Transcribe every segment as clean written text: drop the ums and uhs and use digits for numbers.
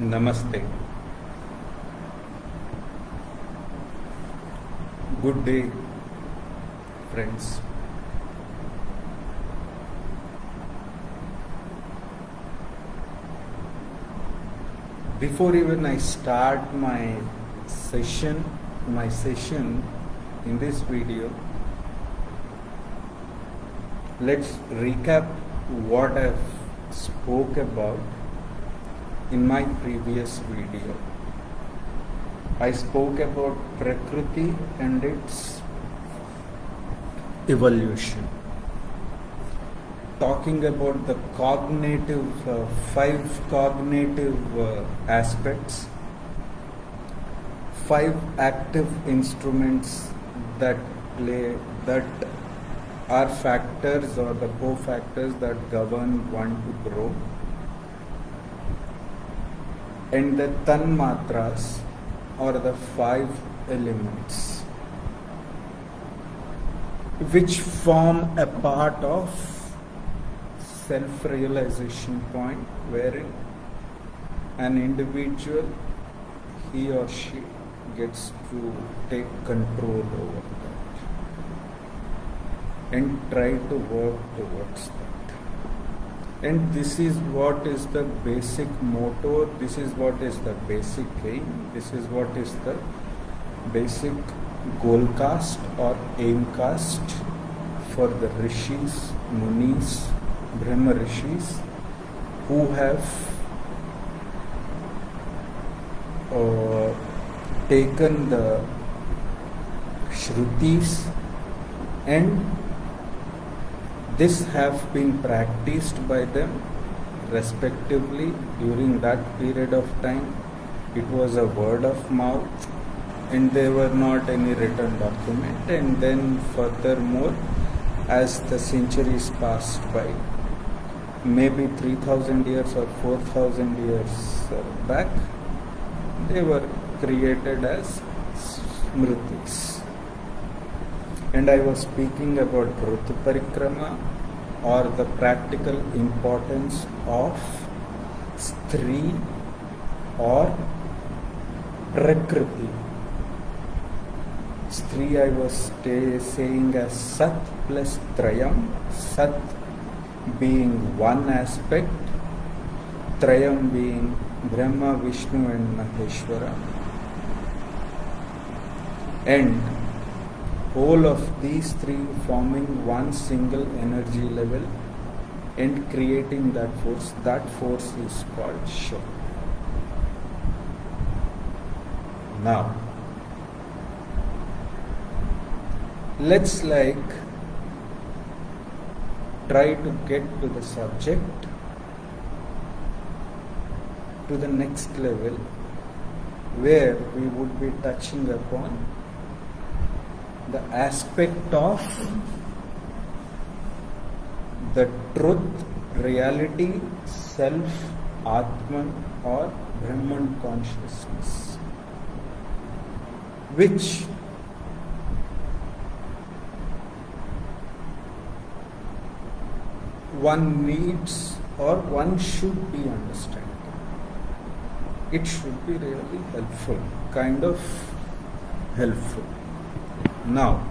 Namaste. Good day, friends. Before even I start my session in this video, let's recap what I've spoke about in my previous video. I spoke about Prakriti and its evolution, talking about the five cognitive aspects, 5 active instruments that are factors or the cofactors that govern one to grow, and the tanmatras or the 5 elements which form a part of self-realization point, wherein an individual, he or she, gets to take control over that and try to work towards that. And this is what is the basic motto, this is what is the basic aim, this is what is the basic goal cast or aim cast for the rishis, munis, Brahma rishis who have taken the shrutis, and this have been practiced by them respectively during that period of time. It was a word of mouth and there were not any written document, and then furthermore, as the centuries passed by, maybe 3000 years or 4000 years back, they were created as smritis. And I was speaking about Ritu Parikrama, or the practical importance of Stri or Prakriti. Stri I was saying as Sat plus Trayam, Sat being one aspect, Trayam being Brahma, Vishnu and Maheshwara, and whole of these 3 forming one single energy level and creating that force. That force is called Shiva. Now, let's try to get to the subject, to the next level, where we would be touching upon the aspect of the truth, reality, self, Atman or Brahman consciousness, which one needs or one should be understanding. It should be really helpful, kind of helpful. Now,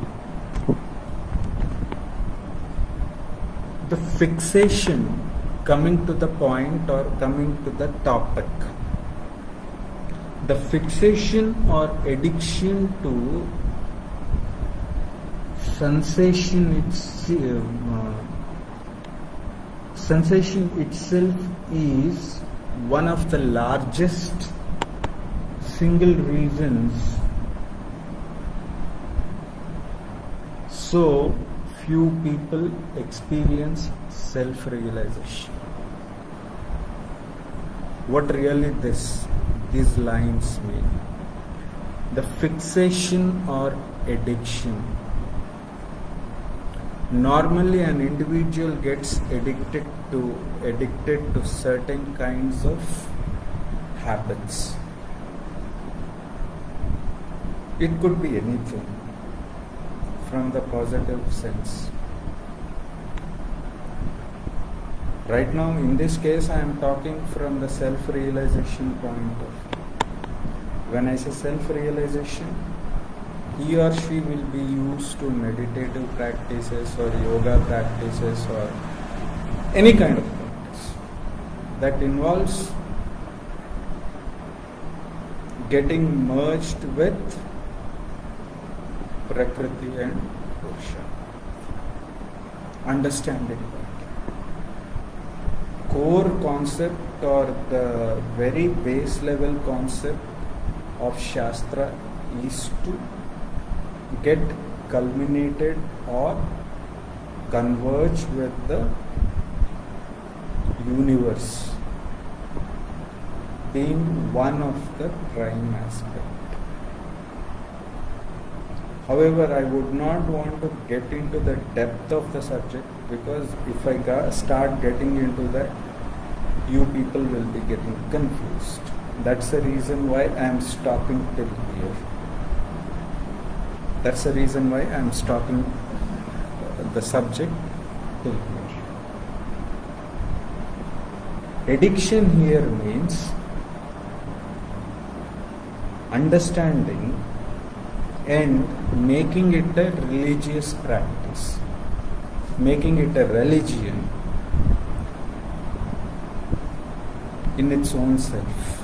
the fixation, coming to the point or coming to the topic, the fixation or addiction to sensation itself is one of the largest single reasons so few people experience self-realization. What really these lines mean? The fixation or addiction. Normally an individual gets addicted to certain kinds of habits. It could be anything from the positive sense. Right now, in this case, I am talking from the self-realization point of view. When I say self-realization, he or she will be used to meditative practices or yoga practices or any kind of practice that involves getting merged with Prakriti and Purusha. Understanding that. Core concept or the very base level concept of Shastra is to get culminated or converge with the universe being one of the prime aspect. However, I would not want to get into the depth of the subject, because if I start getting into that, you people will be getting confused. That's the reason why I am stopping till here. That's the reason why I am stopping the subject till here. Addiction here means understanding and making it a religious practice, making it a religion in its own self.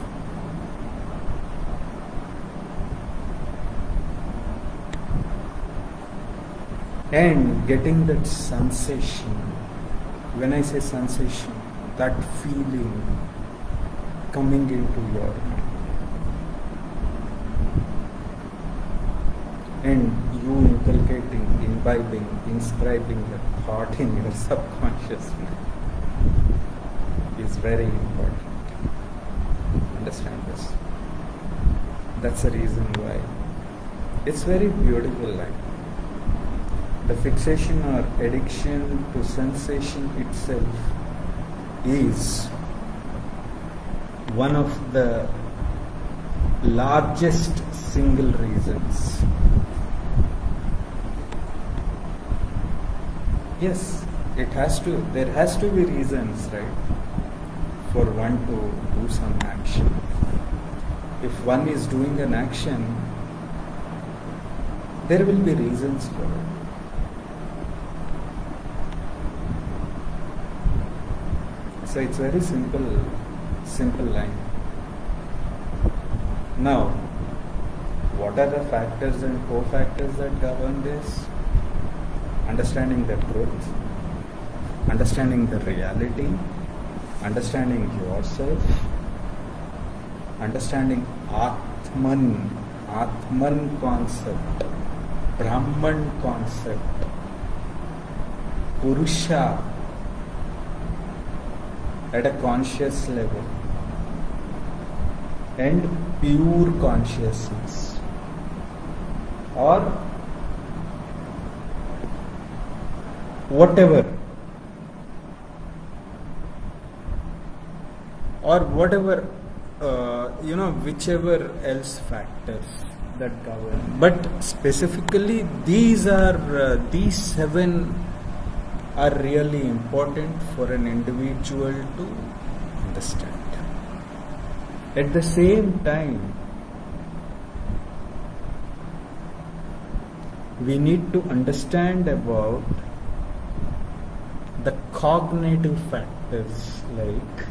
And getting that sensation, when I say sensation, that feeling coming into your mind. And you inculcating, imbibing, inscribing that thought in your subconscious mind is very important. Understand this. That's the reason why it's very beautiful line. The fixation or addiction to sensation itself is one of the largest single reasons. Yes, there has to be reasons, right, for one to do some action. If one is doing an action, there will be reasons for it. So it's very simple line. Now, what are the factors and cofactors that govern this? Understanding the truth, understanding the reality, understanding yourself, understanding Atman concept, Brahman concept, Purusha at a conscious level, and pure consciousness, or whatever, whichever else factors that govern. But specifically, these seven are really important for an individual to understand. At the same time, we need to understand about the cognitive factors, like,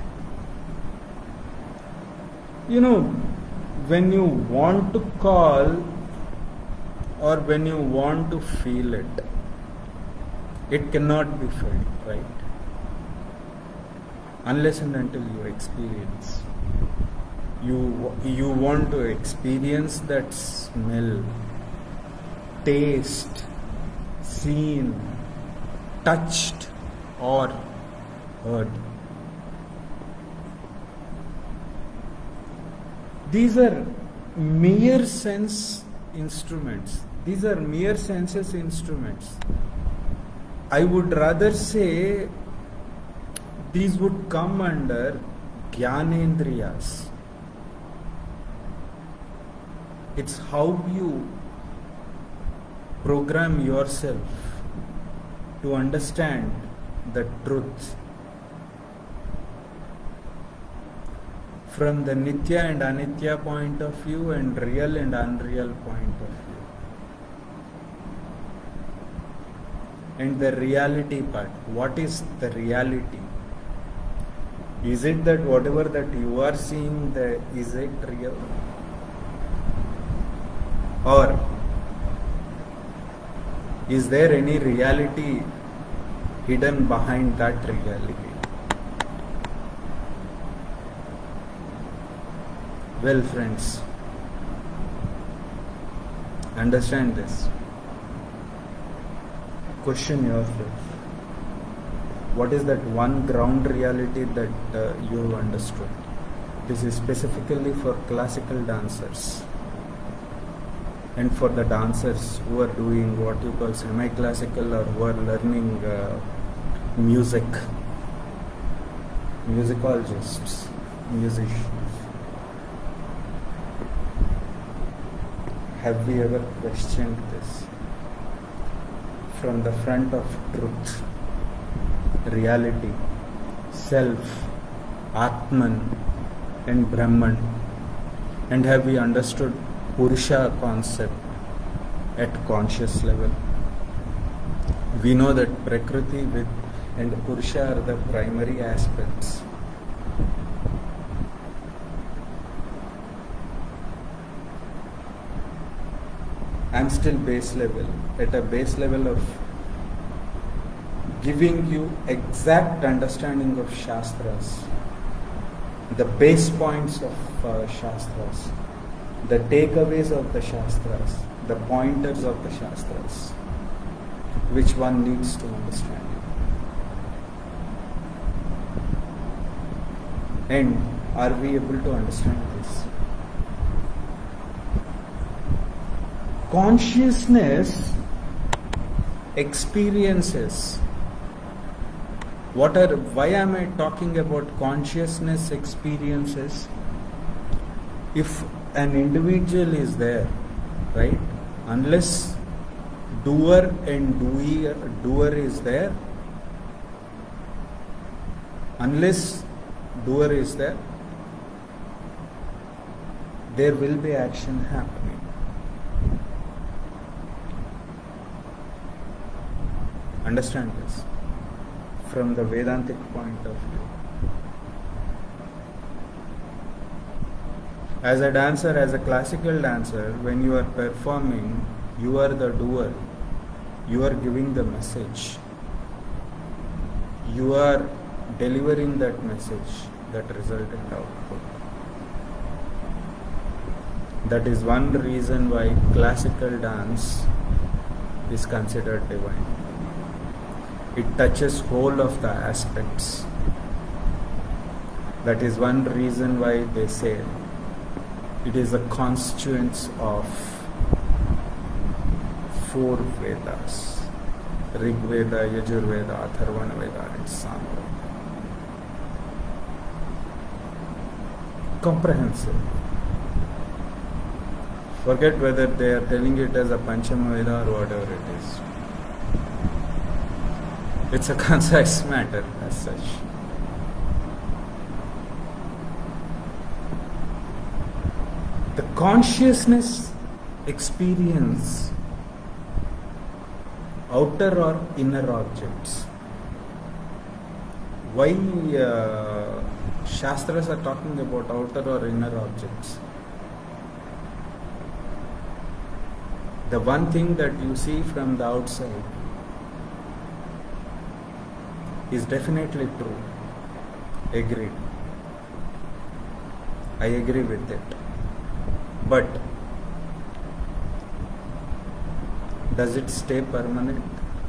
when you want to call or when you want to feel it, it cannot be felt, right? Unless and until you experience. You want to experience that smell, taste, seen, touched, or heard. These are mere sense instruments. These are mere senses instruments. I would rather say these would come under Gyanendriyas. It's how you program yourself to understand the truth from the Nitya and Anitya point of view and real and unreal point of view. And the reality part, what is the reality? Is it that whatever that you are seeing, is it real? Or is there any reality hidden behind that reality? Well, friends, understand this. Question yourself. What is that one ground reality that you have understood? This is specifically for classical dancers and for the dancers who are doing what you call semi-classical or who are learning music, musicologists, musicians. Have we ever questioned this? From the front of truth, reality, self, Atman and Brahman, and have we understood Purusha concept at conscious level? We know that Prakriti and Purusha are the primary aspects. I'm still base level, at a base level of giving you exact understanding of Shastras, the base points of Shastras, the takeaways of the Shastras, the pointers of the Shastras, which one needs to understand. And are we able to understand this? Consciousness experiences. Why am I talking about consciousness experiences? If an individual is there, right? Unless doer and doer is there, there will be action happening. Understand this from the Vedantic point of view. As a dancer, as a classical dancer, when you are performing, you are the doer. You are giving the message. You are delivering that message, that resultant output. That is one reason why classical dance is considered divine. It touches whole of the aspects. That is one reason why they say it is a constituents of 4 Vedas: Rig Veda, Yajur Veda, Atharvana Veda and Samveda. Comprehensive. Forget whether they are telling it as a Panchama Veda or whatever it is. It's a concise matter as such. The consciousness experience outer or inner objects. Why Shastras are talking about outer or inner objects? The one thing that you see from the outside is definitely true. Agreed. I agree with it. But does it stay permanent?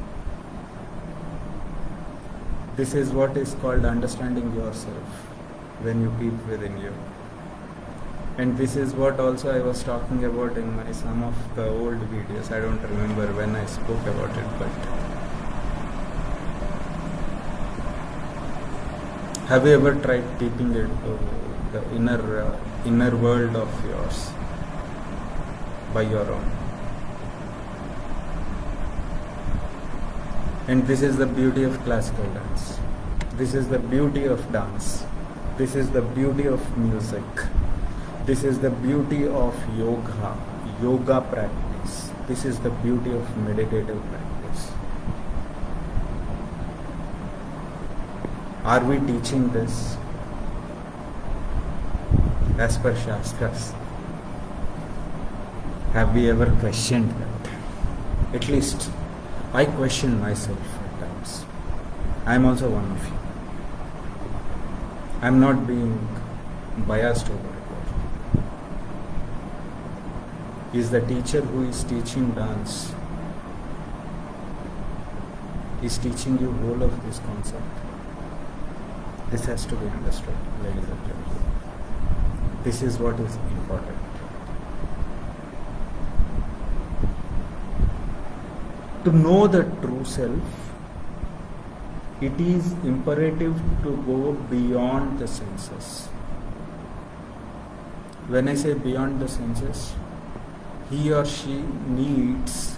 This is what is called understanding yourself when you peep within you. And this is what also I was talking about in some of the old videos. I don't remember when I spoke about it, but have you ever tried peeping into the inner world of yours by your own? And this is the beauty of classical dance. This is the beauty of dance. This is the beauty of music. This is the beauty of yoga practice. This is the beauty of meditative practice. Are we teaching this as per Shastras? Have we ever questioned that? At least I question myself at times. I am also one of you. I am not being biased over it. Is the teacher who is teaching dance is teaching you whole of this concept? This has to be understood, ladies and gentlemen. This is what is important. To know the true self, it is imperative to go beyond the senses. When I say beyond the senses, he or she needs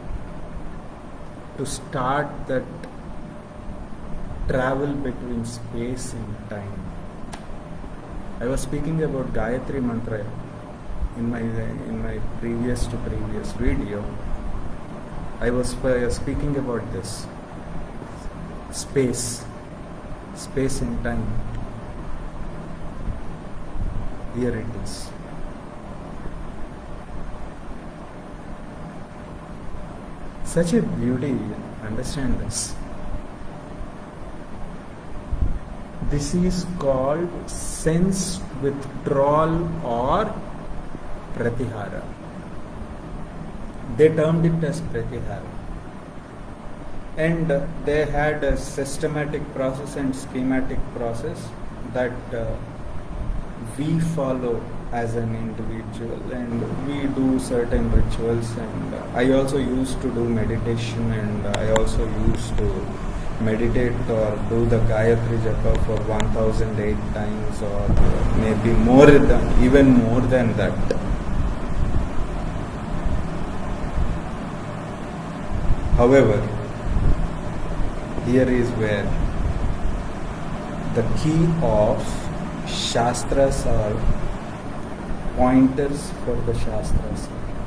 to start that travel between space and time. I was speaking about Gayatri Mantra in my previous video. I was speaking about this space and time. Here it is. Such a beauty, understand this. This is called sense withdrawal or pratihara. They termed it as pratihara. And they had a systematic process and schematic process that we follow as an individual, and we do certain rituals, and I also used to do meditation, and I also used to meditate or do the Gayatri Japa for 1008 times, or maybe even more than that. However, here is where the key of Shastras are pointers for the Shastras.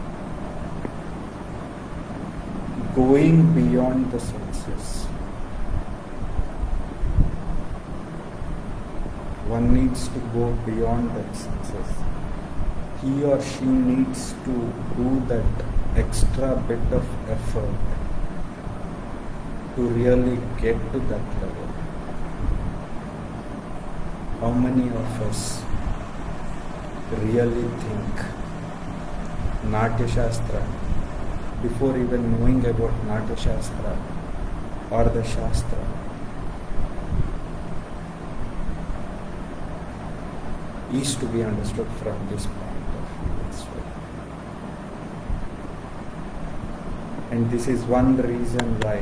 Going beyond the senses. One needs to go beyond the senses. He or she needs to do that extra bit of effort to really get to that level. How many of us really think Natya Shastra before even knowing about Natya Shastra or the Shastra? Is to be understood from this point of view as well. And this is one reason why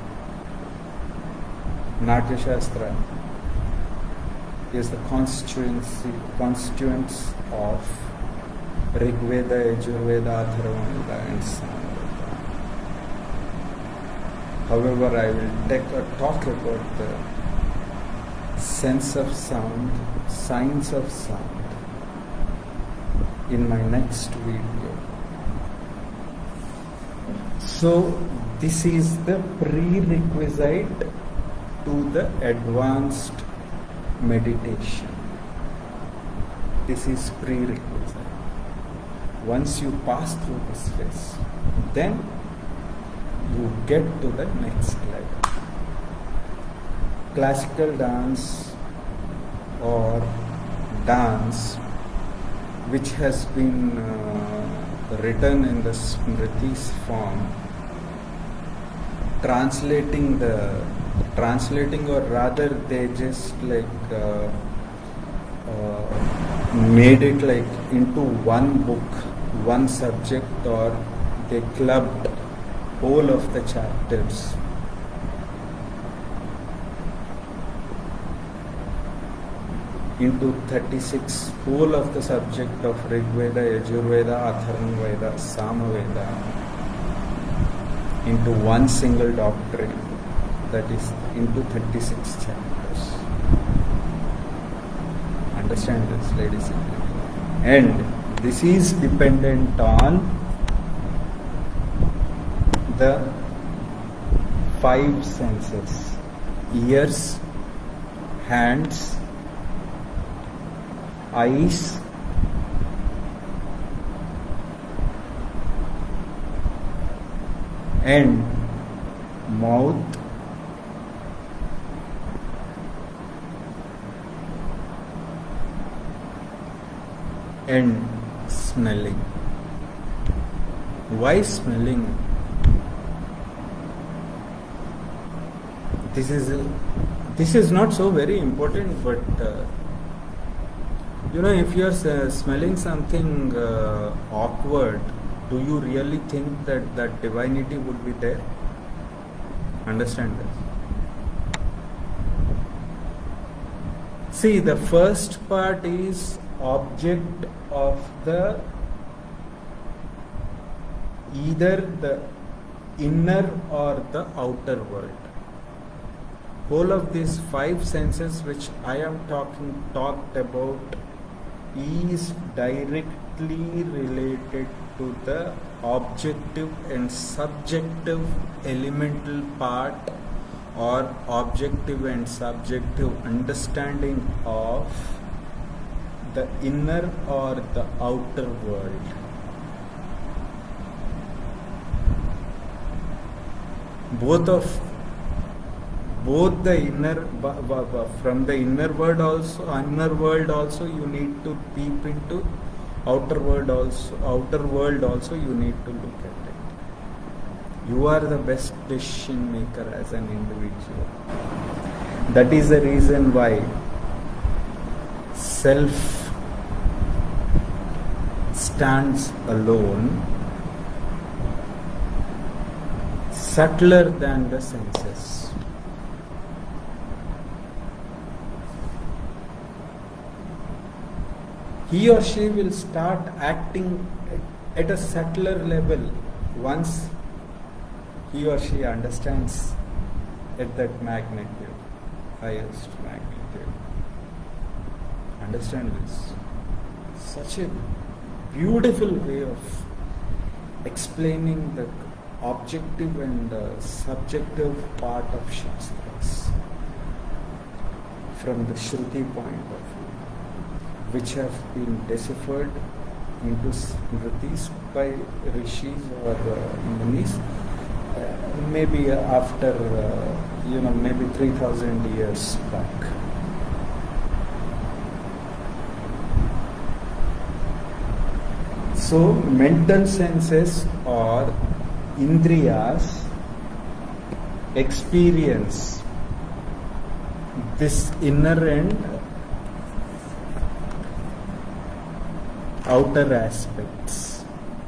Natya Shastra is the constituents of Rigveda, Yajurveda, Atharvaveda and Samaveda. However, I will talk about the sense of sound, science of sound in my next video. So this is the prerequisite to the advanced meditation. This is prerequisite. Once you pass through this phase, then you get to the next level. Classical dance or dance which has been written in the Smritis form, translating or rather they just like made it like into one book, one subject, or they clubbed all of the chapters into 36, whole of the subject of Rigveda, Yajurveda, Atharvaveda, Samaveda into one single doctrine, that is into 36 chapters. Understand this, ladies and gentlemen. And this is dependent on the 5 senses: ears, hands, eyes, and mouth, and smelling. Why smelling? This is not so very important, but if you are smelling something awkward, do you really think that that divinity would be there? Understand this. See, the first part is object of the either the inner or the outer world. Whole of these 5 senses which I am talked about is directly related to the objective and subjective elemental part, or objective and subjective understanding of the inner or the outer world. Both the inner, from the inner world also you need to peep into, outer world also you need to look at it. You are the best decision maker as an individual. That is the reason why self stands alone, subtler than the senses. He or she will start acting at a subtler level once he or she understands at that magnitude, highest magnitude. Understand this? Such a beautiful way of explaining the objective and subjective part of Shastras from the Shruti point of view, which have been deciphered into Smritis by Rishis or Munis, maybe after, maybe 3,000 years back. So, mental senses or Indriyas experience this inner and outer aspects.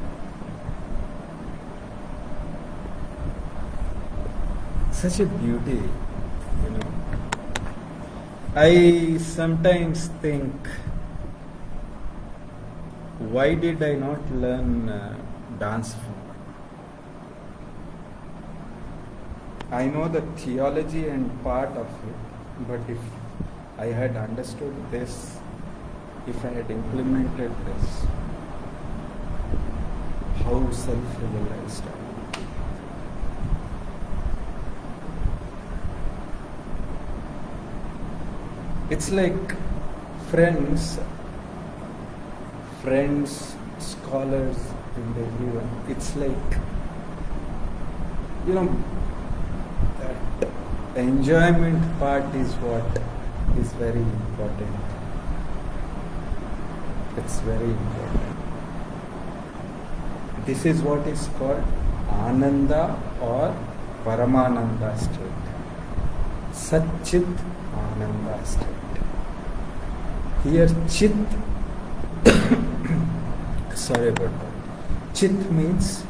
Such a beauty, I sometimes think, why did I not learn dance form? I know the theology and part of it, but if I had understood this, if I had implemented this, how self-realized I would be. It's like friends, scholars, and everyone. It's like, that enjoyment part is what is very important. It's very important. This is what is called Ananda or Paramananda state. Satchit Ananda state. Here Chit, sorry about that. Chit means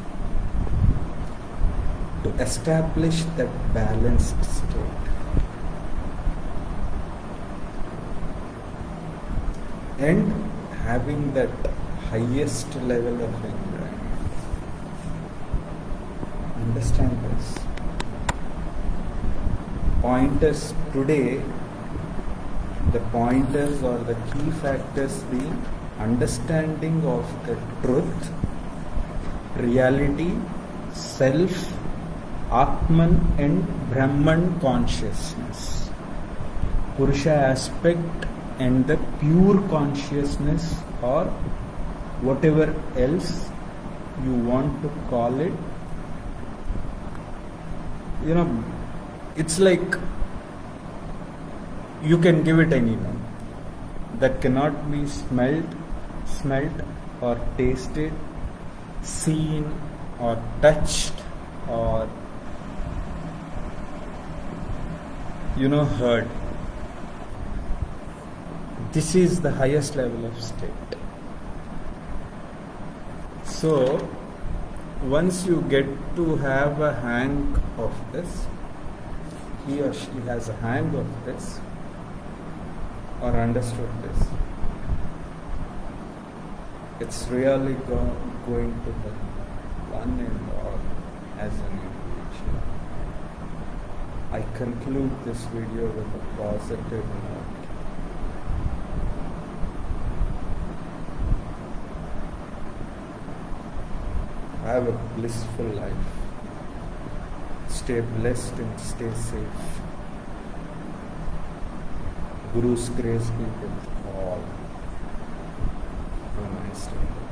to establish that balanced state. And having that highest level of enjoyment. Understand this. Pointers today The pointers or the key factors being understanding of the truth, reality, self, Atman and Brahman consciousness. Purusha aspect and the pure consciousness, or whatever else you want to call it. You know, it's like you can give it any name that cannot be smelt or tasted, seen or touched, or heard. This is the highest level of state. So once you get to have a hang of this, he or she has a hang of this or understood this, it's really going to help one and all as an individual. I conclude this video with a positive note. Have a blissful life. Stay blessed and stay safe. Guru's grace be with all. Have a nice day.